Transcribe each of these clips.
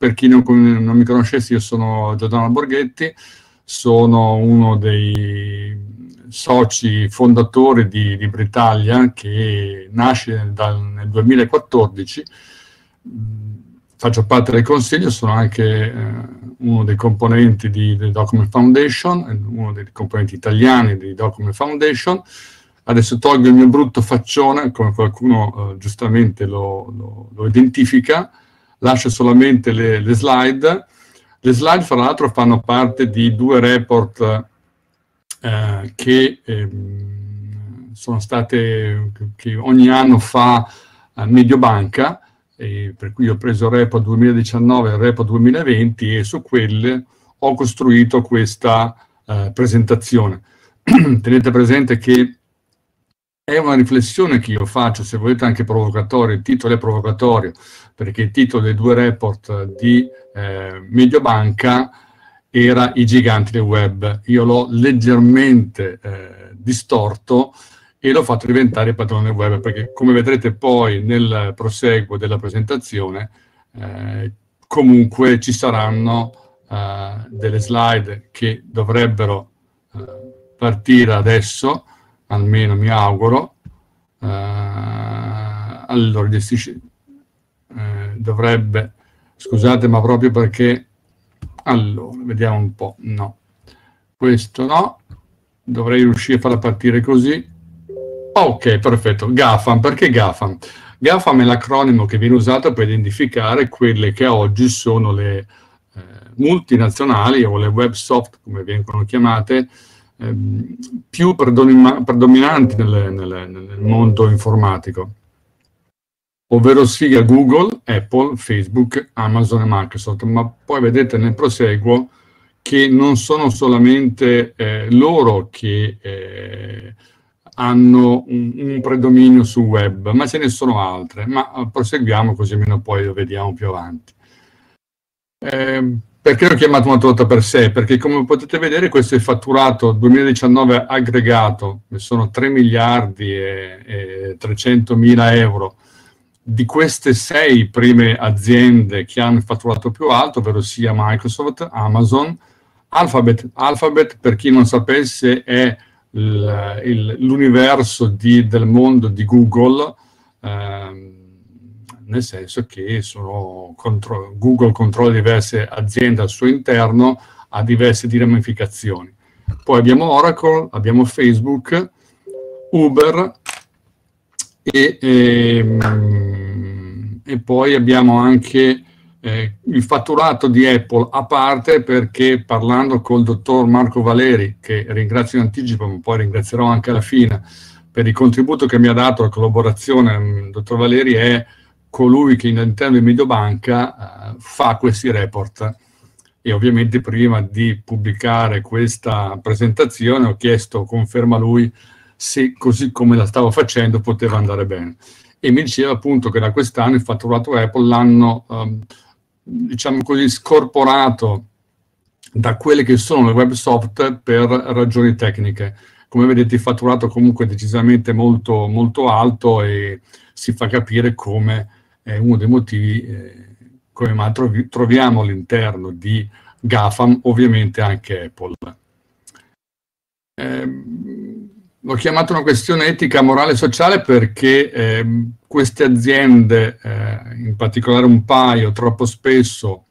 per chi non mi conoscesse, io sono Giordano Borghetti, sono uno dei soci fondatori di Libritalia, che nasce nel 2014. Faccio parte del consiglio, sono anche uno dei componenti di Document Foundation, uno dei componenti italiani di Document Foundation. Adesso tolgo il mio brutto faccione, come qualcuno giustamente lo identifica, lascio solamente le slide. Le slide, fra l'altro, fanno parte di 2 report che sono state, che ogni anno fa Mediobanca, per cui ho preso il report 2019 e il report 2020 e su quelle ho costruito questa presentazione. Tenete presente che è una riflessione che io faccio, se volete anche provocatorio, il titolo è provocatorio, perché il titolo dei 2 report di Mediobanca era I giganti del web. Io l'ho leggermente distorto e l'ho fatto diventare il padrone del web, perché come vedrete poi nel proseguo della presentazione, comunque ci saranno delle slide che dovrebbero partire adesso, almeno mi auguro. Allora, dovrebbe, scusate, ma proprio perché, allora, vediamo un po', no, questo no, dovrei riuscire a farla partire così. Ok, perfetto. GAFAM, perché GAFAM? GAFAM è l'acronimo che viene usato per identificare quelle che oggi sono le multinazionali o le web soft, come vengono chiamate, più predominanti nel mondo informatico, ovvero sia Google, Apple, Facebook, Amazon e Microsoft. Ma poi vedete nel proseguo che non sono solamente loro che hanno un predominio sul web, ma ce ne sono altre. Ma proseguiamo così almeno poi lo vediamo più avanti. Perché l'ho chiamato una torta per sé? Perché come potete vedere questo è il fatturato 2019 aggregato, sono 3 miliardi e 300 mila euro. Di queste 6 prime aziende che hanno il fatturato più alto, ovvero sia Microsoft, Amazon, Alphabet, per chi non sapesse, è l'universo del mondo di Google, nel senso che Google controlla diverse aziende al suo interno, ha diverse ramificazioni. Poi abbiamo Oracle, abbiamo Facebook, Uber e poi abbiamo anche il fatturato di Apple a parte, perché parlando col dottor Marco Valeri, che ringrazio in anticipo ma poi ringrazierò anche alla fine per il contributo che mi ha dato la collaborazione, il dottor Valeri è colui che all'interno di Mediobanca fa questi report, e ovviamente prima di pubblicare questa presentazione ho chiesto conferma a lui se così come la stavo facendo poteva andare bene, e mi diceva appunto che da quest'anno il fatturato Apple l'hanno diciamo così scorporato da quelle che sono le web soft per ragioni tecniche. Come vedete il fatturato comunque è decisamente molto, molto alto, e si fa capire come è uno dei motivi come mai troviamo all'interno di GAFAM ovviamente anche Apple. L'ho chiamato una questione etica, morale e sociale perché queste aziende, in particolare un paio, troppo spesso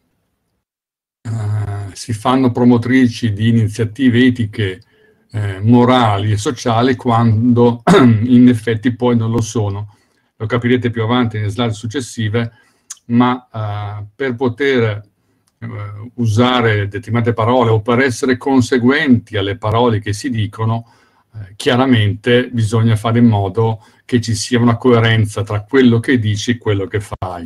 si fanno promotrici di iniziative etiche, morali e sociali, quando in effetti poi non lo sono. Lo capirete più avanti nelle slide successive, ma per poter usare determinate parole o per essere conseguenti alle parole che si dicono, chiaramente bisogna fare in modo che ci sia una coerenza tra quello che dici e quello che fai.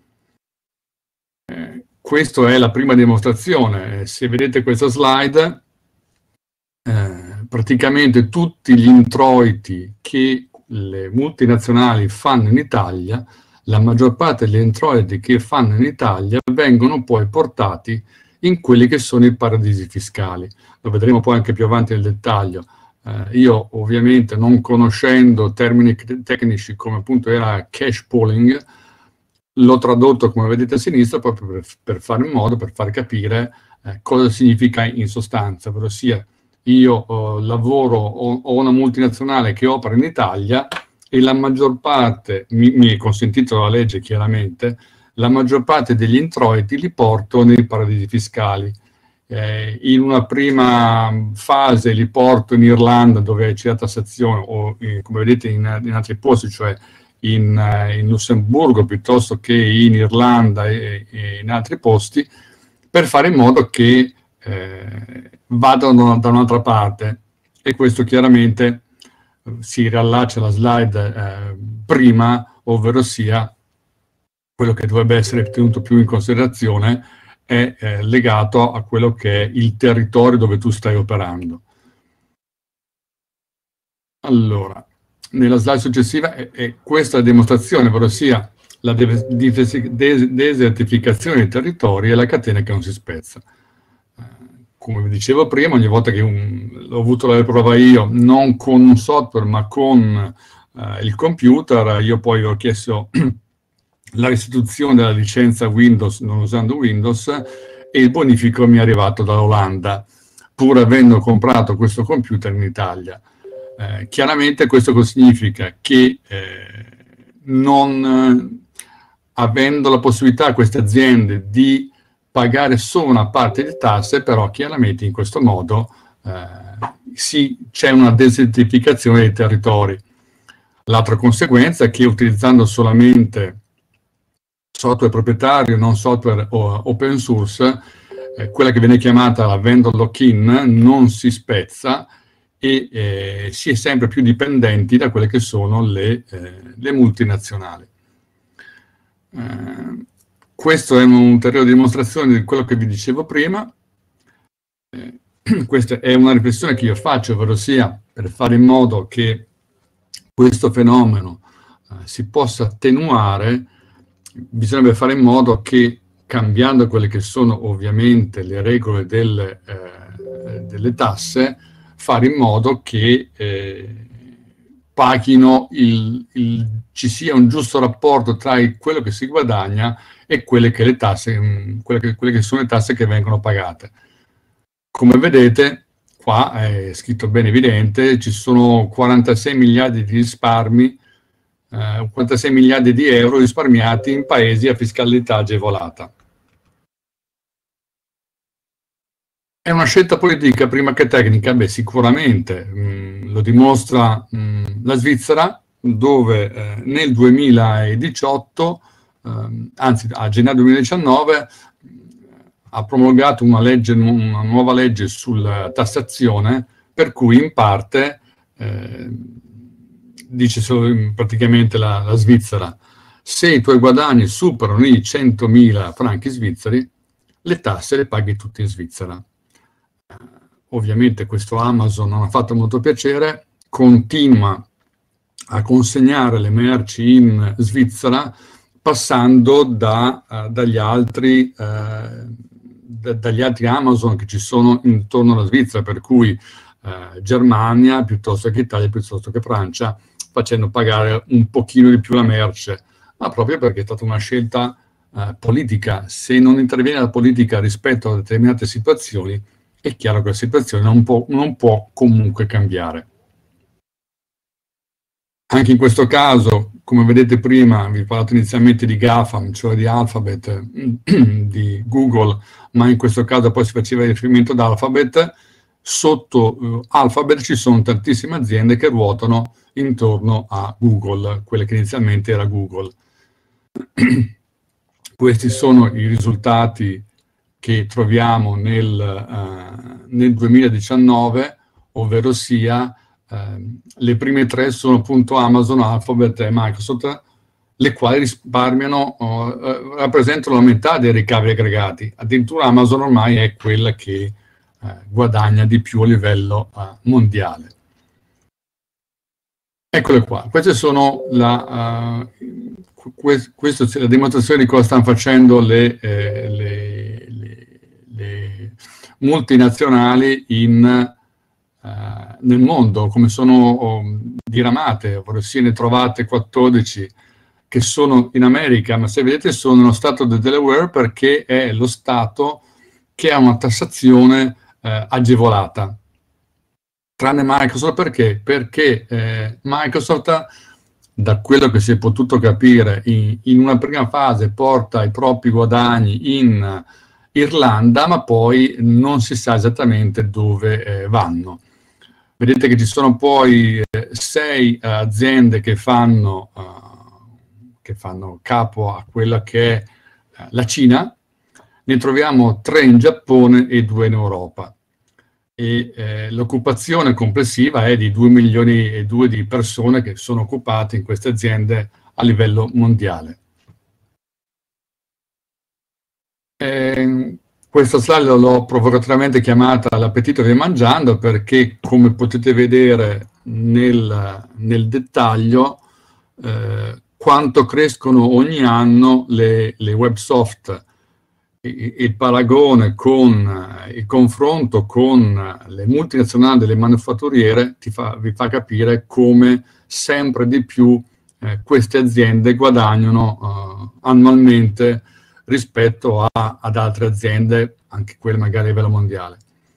Questa è la prima dimostrazione. Se vedete questa slide, praticamente tutti gli introiti che le multinazionali fanno in Italia, la maggior parte degli introiti che fanno in Italia vengono poi portati in quelli che sono i paradisi fiscali. Lo vedremo poi anche più avanti nel dettaglio. Io ovviamente, non conoscendo termini tecnici come appunto era cash pooling, l'ho tradotto, come vedete a sinistra, proprio per fare in modo, per far capire cosa significa in sostanza, ovvero sia io lavoro, ho una multinazionale che opera in Italia e la maggior parte, mi è consentito dalla legge chiaramente, la maggior parte degli introiti li porto nei paradisi fiscali. In una prima fase li porto in Irlanda dove c'è la tassazione, o come vedete in altri posti, cioè in Lussemburgo piuttosto che in Irlanda e in altri posti, per fare in modo che vadano da un'altra parte. E questo chiaramente si riallaccia alla slide prima, ovvero sia quello che dovrebbe essere tenuto più in considerazione è legato a quello che è il territorio dove tu stai operando. Allora, nella slide successiva è questa la dimostrazione, ovvero sia la desertificazione dei territori e la catena che non si spezza. Come vi dicevo prima, ogni volta che ho avuto la prova io, non con un software ma con il computer, io poi ho chiesto la restituzione della licenza Windows non usando Windows e il bonifico mi è arrivato dall'Olanda, pur avendo comprato questo computer in Italia. Chiaramente questo significa che non avendo la possibilità a queste aziende di pagare solo una parte di tasse, però chiaramente in questo modo c'è una desertificazione dei territori. L'altra conseguenza è che utilizzando solamente software proprietario, non software open source, quella che viene chiamata la vendor lock-in non si spezza e si è sempre più dipendenti da quelle che sono le multinazionali. Questa è un'ulteriore dimostrazione di quello che vi dicevo prima. Questa è una riflessione che io faccio, ovvero sia per fare in modo che questo fenomeno si possa attenuare, bisognerebbe fare in modo che, cambiando quelle che sono ovviamente le regole delle tasse, fare in modo che paghino ci sia un giusto rapporto tra quello che si guadagna e quelle che sono le tasse che vengono pagate. Come vedete, qua è scritto bene evidente, ci sono 46 miliardi di risparmi, 46 miliardi di euro risparmiati in paesi a fiscalità agevolata. È una scelta politica prima che tecnica? Beh, sicuramente lo dimostra la Svizzera, dove nel 2018, anzi a gennaio 2019, ha promulgato una nuova legge sulla tassazione, per cui in parte dice praticamente la Svizzera: se i tuoi guadagni superano i 100.000 franchi svizzeri, le tasse le paghi tutte in Svizzera. Ovviamente questo Amazon non ha fatto molto piacere, continua a consegnare le merci in Svizzera passando dagli altri Amazon che ci sono intorno alla Svizzera, per cui Germania piuttosto che Italia, piuttosto che Francia, facendo pagare un pochino di più la merce, ma proprio perché è stata una scelta politica. Se non interviene la politica rispetto a determinate situazioni, è chiaro che la situazione non può comunque cambiare. Anche in questo caso, come vedete prima, vi ho parlato inizialmente di GAFAM, cioè di Alphabet, di Google, ma in questo caso poi si faceva riferimento ad Alphabet. Sotto Alphabet ci sono tantissime aziende che ruotano intorno a Google, quelle che inizialmente era Google. Questi sono i risultati che troviamo nel 2019, ovvero sia le prime tre sono appunto Amazon, Alphabet e Microsoft, le quali risparmiano, rappresentano la metà dei ricavi aggregati. Addirittura Amazon ormai è quella che guadagna di più a livello mondiale. Eccole qua, queste sono questa è la dimostrazione di cosa stanno facendo le multinazionali nel mondo, come sono diramate, ovvero ne trovate 14 che sono in America, ma se vedete sono nello stato del Delaware perché è lo stato che ha una tassazione agevolata. Tranne Microsoft, perché? Perché Microsoft, da quello che si è potuto capire, in una prima fase porta i propri guadagni in Irlanda, ma poi non si sa esattamente dove vanno. Vedete che ci sono poi 6 aziende che fanno capo a quella che è la Cina, ne troviamo 3 in Giappone e 2 in Europa. E l'occupazione complessiva è di 2 milioni e 2 di persone che sono occupate in queste aziende a livello mondiale. Questa slide l'ho provocatoriamente chiamata l'appetito che mangiando, perché come potete vedere nel dettaglio quanto crescono ogni anno le websoft. Il paragone con il confronto con le multinazionali delle manifatturiere vi fa capire come sempre di più queste aziende guadagnano annualmente rispetto ad altre aziende, anche quelle magari a livello mondiale.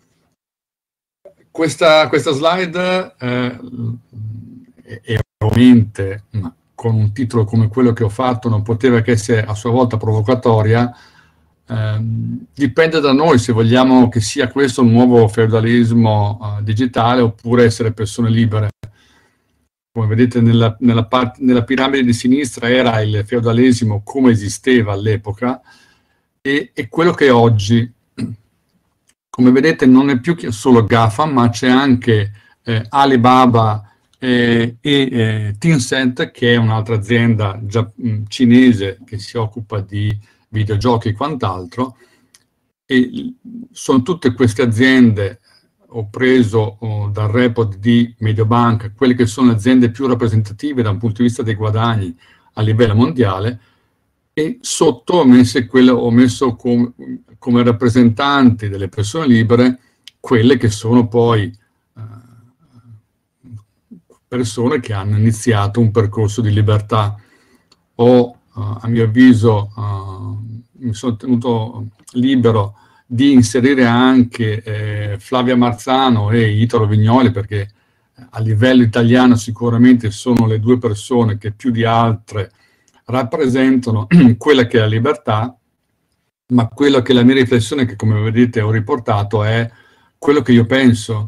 Questa slide è ovviamente, con un titolo come quello che ho fatto, non poteva che essere a sua volta provocatoria. Dipende da noi se vogliamo che sia questo un nuovo feudalismo digitale oppure essere persone libere. Come vedete nella piramide di sinistra era il feudalesimo come esisteva all'epoca e quello che è oggi. Come vedete non è più solo GAFA, ma c'è anche Alibaba e Tencent, che è un'altra azienda cinese che si occupa di videogiochi e quant'altro, e sono tutte queste aziende, ho preso dal report di Mediobanca, quelle che sono le aziende più rappresentative da un punto di vista dei guadagni a livello mondiale, e sotto ho messo come rappresentanti delle persone libere quelle che sono poi persone che hanno iniziato un percorso di libertà. A mio avviso mi sono tenuto libero di inserire anche Flavia Marzano e Italo Vignoli, perché a livello italiano sicuramente sono le 2 persone che più di altre rappresentano quella che è la libertà, ma quella che è la mia riflessione, che come vedete ho riportato, è quello che io penso.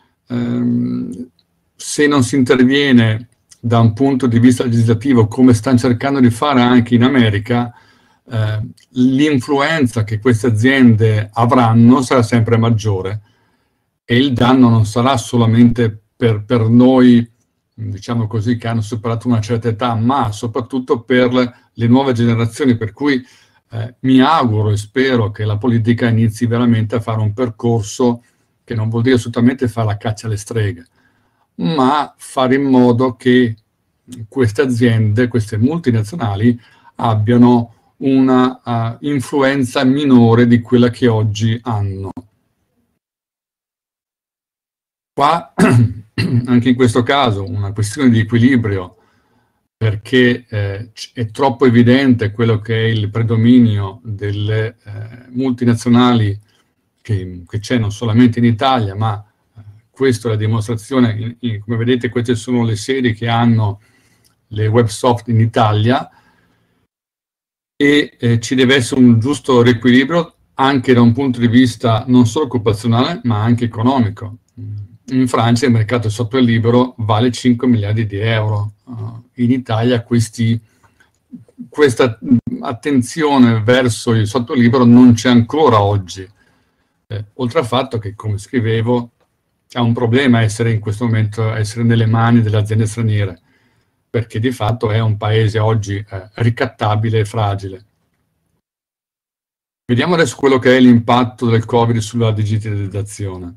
Se non si interviene da un punto di vista legislativo, come stanno cercando di fare anche in America, l'influenza che queste aziende avranno sarà sempre maggiore e il danno non sarà solamente per noi, diciamo così, che hanno superato una certa età, ma soprattutto per le nuove generazioni, per cui mi auguro e spero che la politica inizi veramente a fare un percorso che non vuol dire assolutamente fare la caccia alle streghe, ma fare in modo che queste aziende, queste multinazionali, abbiano una influenza minore di quella che oggi hanno. Qua, anche in questo caso, una questione di equilibrio, perché è troppo evidente quello che è il predominio delle multinazionali che c'è non solamente in Italia, ma questa è la dimostrazione. Come vedete, queste sono le sedi che hanno le websoft in Italia, e ci deve essere un giusto riequilibrio anche da un punto di vista non solo occupazionale, ma anche economico. In Francia il mercato del software libero vale 5 miliardi di euro. In Italia questa attenzione verso il software libero non c'è ancora oggi. Oltre al fatto che, come scrivevo, è un problema essere in questo momento nelle mani delle aziende straniere, perché di fatto è un paese oggi ricattabile e fragile. Vediamo adesso quello che è l'impatto del Covid sulla digitalizzazione.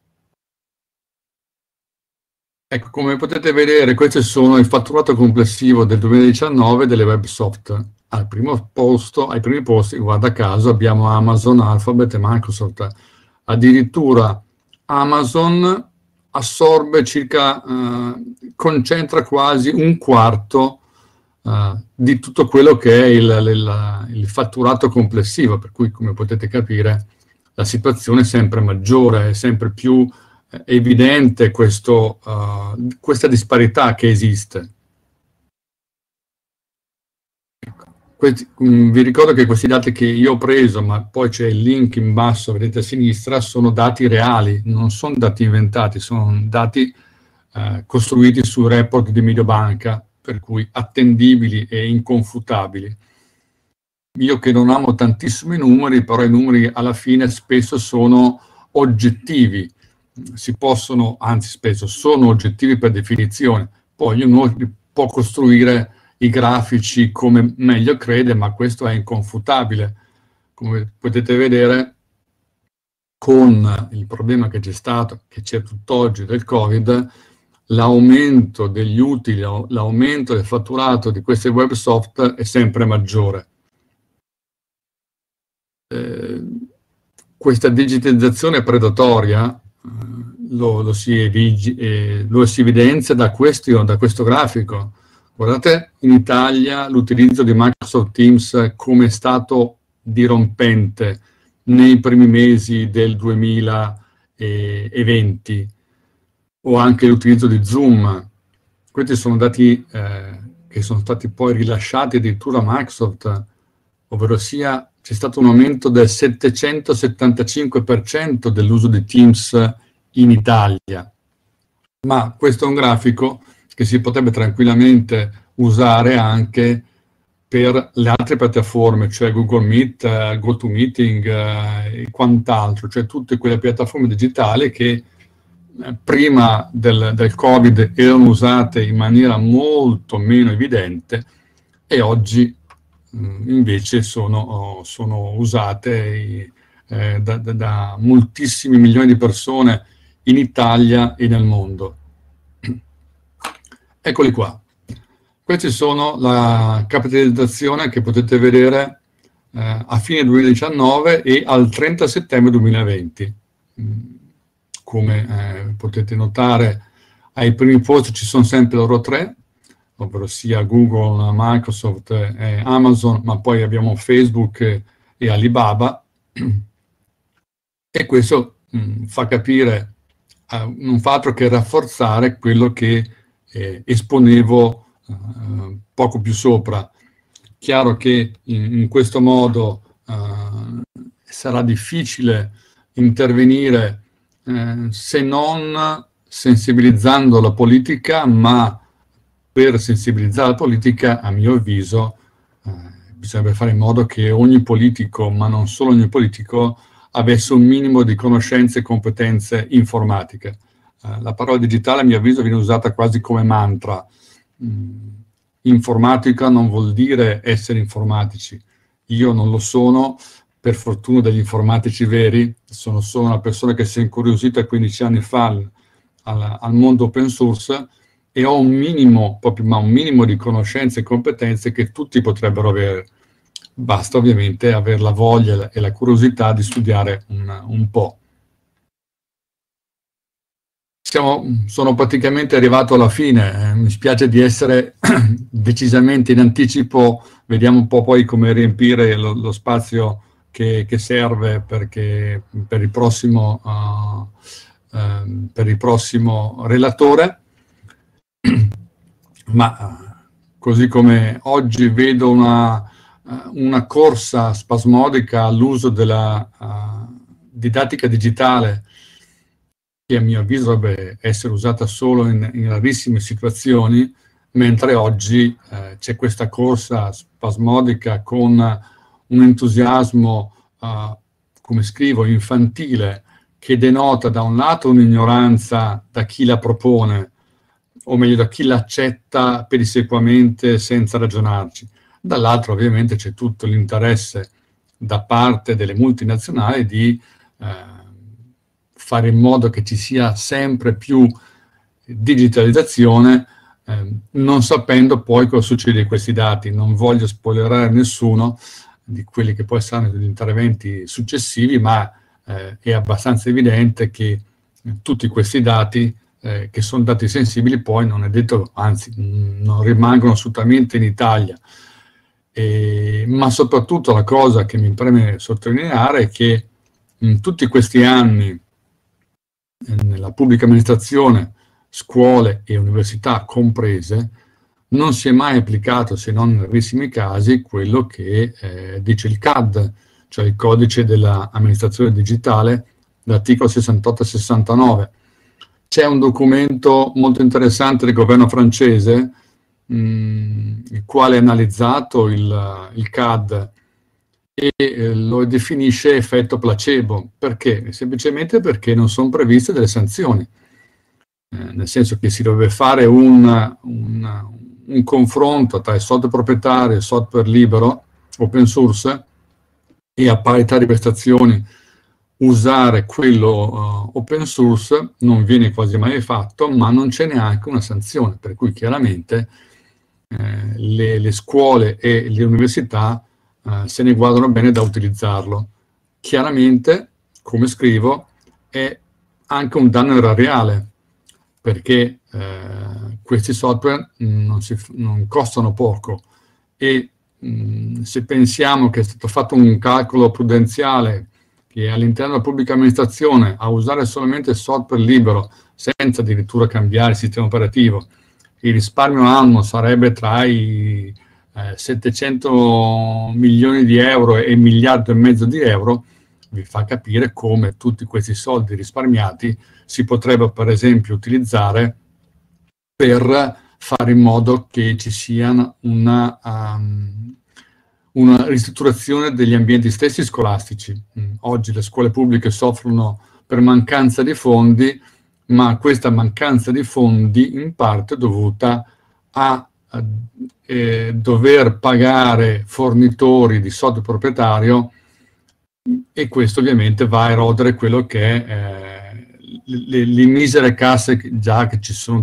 Ecco, come potete vedere, questi sono il fatturato complessivo del 2019 delle websoft. Ai primi posti, guarda caso, abbiamo Amazon, Alphabet e Microsoft. Addirittura Amazon assorbe concentra quasi un quarto di tutto quello che è il fatturato complessivo, per cui, come potete capire, la situazione è sempre maggiore, è sempre più evidente questa disparità che esiste. Vi ricordo che questi dati che io ho preso, ma poi c'è il link in basso, vedete a sinistra, sono dati reali, non sono dati inventati, sono dati costruiti su report di Mediobanca, per cui attendibili e inconfutabili. Io che non amo tantissimi numeri, però i numeri alla fine spesso sono oggettivi, spesso sono oggettivi per definizione, poi ognuno può costruire i grafici come meglio crede, ma questo è inconfutabile. Come potete vedere, con il problema che c'è stato, che c'è tutt'oggi del Covid, l'aumento degli utili, l'aumento del fatturato di questi websoft è sempre maggiore. Questa digitalizzazione predatoria lo si evidenzia da questo grafico. Guardate in Italia l'utilizzo di Microsoft Teams come è stato dirompente nei primi mesi del 2020, o anche l'utilizzo di Zoom. Questi sono dati che sono stati poi rilasciati addirittura a Microsoft, ovvero sia c'è stato un aumento del 775% dell'uso di Teams in Italia. Ma questo è un grafico che si potrebbe tranquillamente usare anche per le altre piattaforme, cioè Google Meet, GoToMeeting e quant'altro, cioè tutte quelle piattaforme digitali che prima del Covid erano usate in maniera molto meno evidente e oggi invece sono usate da moltissimi milioni di persone in Italia e nel mondo. Eccoli qua. Questi sono la capitalizzazione che potete vedere a fine 2019 e al 30 settembre 2020. Come potete notare, ai primi posti ci sono sempre loro tre, ovvero sia Google, Microsoft e Amazon, ma poi abbiamo Facebook e Alibaba, e questo fa capire, non fa altro che rafforzare quello che esponevo poco più sopra. Chiaro che in questo modo sarà difficile intervenire se non sensibilizzando la politica, ma per sensibilizzare la politica, a mio avviso, bisognerebbe fare in modo che ogni politico, ma non solo ogni politico, avesse un minimo di conoscenze e competenze informatiche. La parola digitale, a mio avviso, viene usata quasi come mantra. Informatica non vuol dire essere informatici. Io non lo sono, per fortuna degli informatici veri, sono solo una persona che si è incuriosita 15 anni fa al mondo open source e ho un minimo di conoscenze e competenze che tutti potrebbero avere. Basta ovviamente avere la voglia e la curiosità di studiare un po'. Sono praticamente arrivato alla fine, mi spiace di essere decisamente in anticipo, vediamo un po' poi come riempire lo spazio che serve per il prossimo relatore, ma così come oggi vedo una corsa spasmodica all'uso della didattica digitale, che a mio avviso dovrebbe essere usata solo in rarissime situazioni, mentre oggi c'è questa corsa spasmodica con un entusiasmo, come scrivo, infantile, che denota da un lato un'ignoranza da chi la propone, o meglio da chi l'accetta pedissequamente senza ragionarci. Dall'altro ovviamente c'è tutto l'interesse da parte delle multinazionali di fare in modo che ci sia sempre più digitalizzazione, non sapendo poi cosa succede di questi dati. Non voglio spoilerare nessuno di quelli che poi saranno gli interventi successivi, ma è abbastanza evidente che tutti questi dati che sono dati sensibili, poi non è detto, anzi, non rimangono assolutamente in Italia. Ma soprattutto la cosa che mi preme sottolineare è che in tutti questi anni nella pubblica amministrazione, scuole e università comprese, non si è mai applicato, se non in rarissimi casi, quello che dice il CAD, cioè il codice dell'amministrazione digitale, l'articolo 68 e 69. C'è un documento molto interessante del governo francese, il quale ha analizzato il CAD e lo definisce effetto placebo. Perché? Semplicemente perché non sono previste delle sanzioni. Nel senso che si dovrebbe fare un confronto tra il software proprietario e il software libero, open source, e a parità di prestazioni usare quello open source non viene quasi mai fatto, ma non c'è neanche una sanzione, per cui chiaramente le scuole e le università se ne guardano bene da utilizzarlo. Chiaramente, come scrivo, è anche un danno erariale, perché questi software non costano poco e se pensiamo che è stato fatto un calcolo prudenziale che all'interno della pubblica amministrazione a usare solamente il software libero senza addirittura cambiare il sistema operativo, il risparmio annuo sarebbe tra i 700 milioni di euro e 1,5 miliardi di euro, vi fa capire come tutti questi soldi risparmiati si potrebbero per esempio utilizzare per fare in modo che ci sia una ristrutturazione degli ambienti stessi scolastici. Oggi le scuole pubbliche soffrono per mancanza di fondi, ma questa mancanza di fondi in parte è dovuta a dover pagare fornitori di software proprietario, e questo ovviamente va a erodere quello che è le misere casse già che ci sono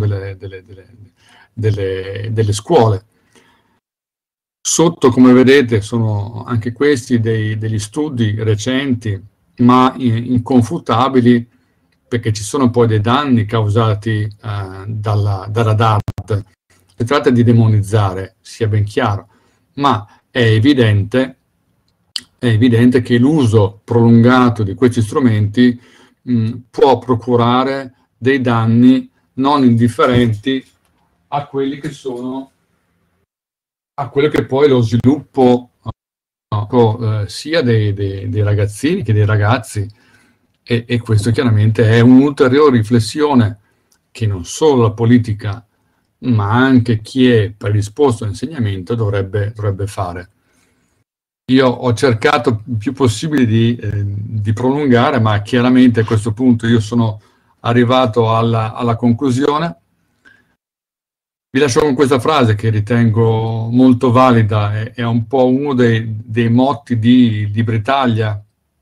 delle scuole. Sotto, come vedete, sono anche questi degli studi recenti, ma inconfutabili, perché ci sono poi dei danni causati dalla DAD. Si tratta di demonizzare, sia ben chiaro, ma è evidente che l'uso prolungato di questi strumenti può procurare dei danni non indifferenti a quelli che sono a quello che poi è lo sviluppo sia dei ragazzini che dei ragazzi, e questo chiaramente è un'ulteriore riflessione che non solo la politica ma anche chi è predisposto all'insegnamento dovrebbe fare. Io ho cercato il più possibile di prolungare, ma chiaramente a questo punto io sono arrivato alla conclusione. Vi lascio con questa frase che ritengo molto valida, è un po' uno dei motti di Libera Italia.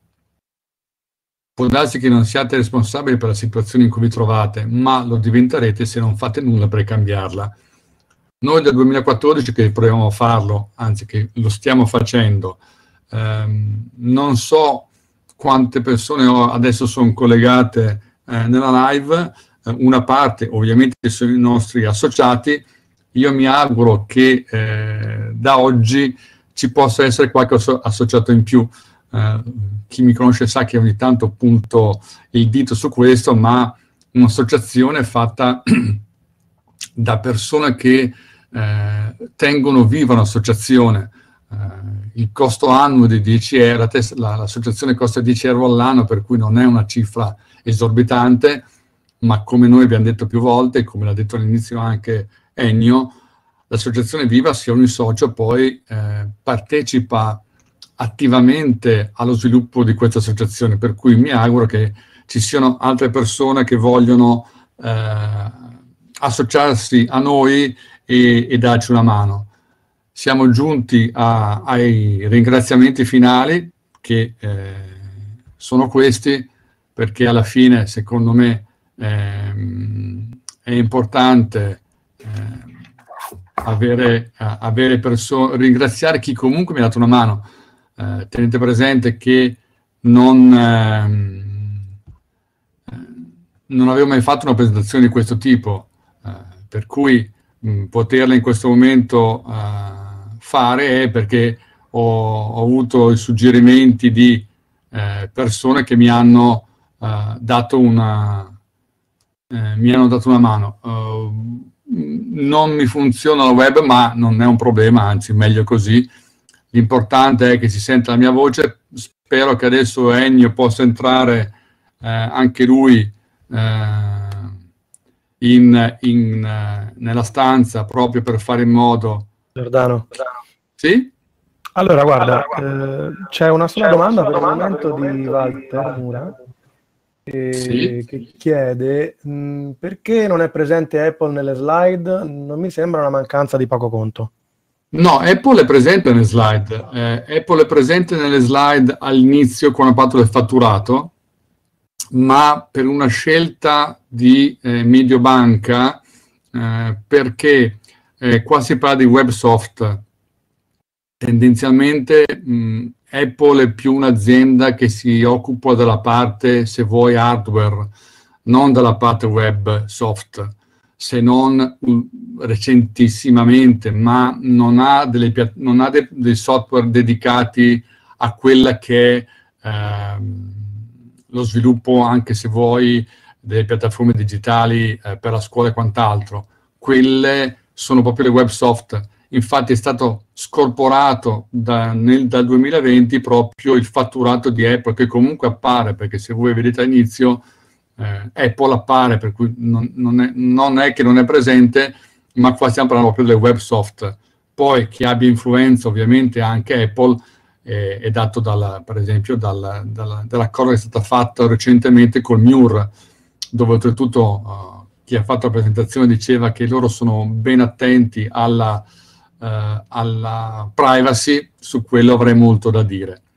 Può darsi che non siate responsabili per la situazione in cui vi trovate, ma lo diventerete se non fate nulla per cambiarla. Noi dal 2014 che proviamo a farlo, anzi che lo stiamo facendo, non so quante persone adesso sono collegate nella live, una parte ovviamente sono i nostri associati. Io mi auguro che da oggi ci possa essere qualche associato in più. Chi mi conosce sa che ogni tanto punto il dito su questo, ma un'associazione fatta da persone che tengono viva un'associazione. Il costo annuo di 10 euro, l'associazione costa 10 euro all'anno, per cui non è una cifra esorbitante, ma come noi abbiamo detto più volte, come l'ha detto all'inizio anche Ennio, l'associazione Viva, se ogni socio poi partecipa attivamente allo sviluppo di questa associazione, per cui mi auguro che ci siano altre persone che vogliono associarsi a noi e darci una mano. Siamo giunti ai ringraziamenti finali, che sono questi, perché alla fine, secondo me, è importante avere persone, ringraziare chi comunque mi ha dato una mano. Tenete presente che non non avevo mai fatto una presentazione di questo tipo, per cui poterla in questo momento fare è perché ho avuto i suggerimenti di persone che mi hanno dato una mano. Non mi funziona la web, ma non è un problema, anzi meglio così. L'importante è che si senta la mia voce. Spero che adesso Ennio possa entrare anche lui nella stanza, proprio per fare in modo... Giordano. Sì? Allora, guarda, c'è una sola domanda per il momento di Walter Mura, Sì. che chiede perché non è presente Apple nelle slide. Non mi sembra una mancanza di poco conto. No, Apple è presente nelle slide. Apple è presente nelle slide all'inizio quando ha fatto il fatturato, ma per una scelta di Mediobanca, perché qua si parla di WebSoft. Tendenzialmente Apple è più un'azienda che si occupa della parte, se vuoi, hardware, non della parte web soft, se non recentissimamente, ma non ha dei software dedicati a quella che è lo sviluppo, anche se vuoi, delle piattaforme digitali per la scuola e quant'altro. Quelle sono proprio le web soft. Infatti è stato scorporato dal 2020 proprio il fatturato di Apple, che comunque appare, perché se voi vedete all'inizio Apple appare, per cui non è che non è presente, ma qua stiamo parlando proprio delle web soft. Poi chi abbia influenza ovviamente anche Apple è dato per esempio dall'accordo che è stato fatto recentemente col MUR, dove oltretutto chi ha fatto la presentazione diceva che loro sono ben attenti alla privacy. Su quello avrei molto da dire.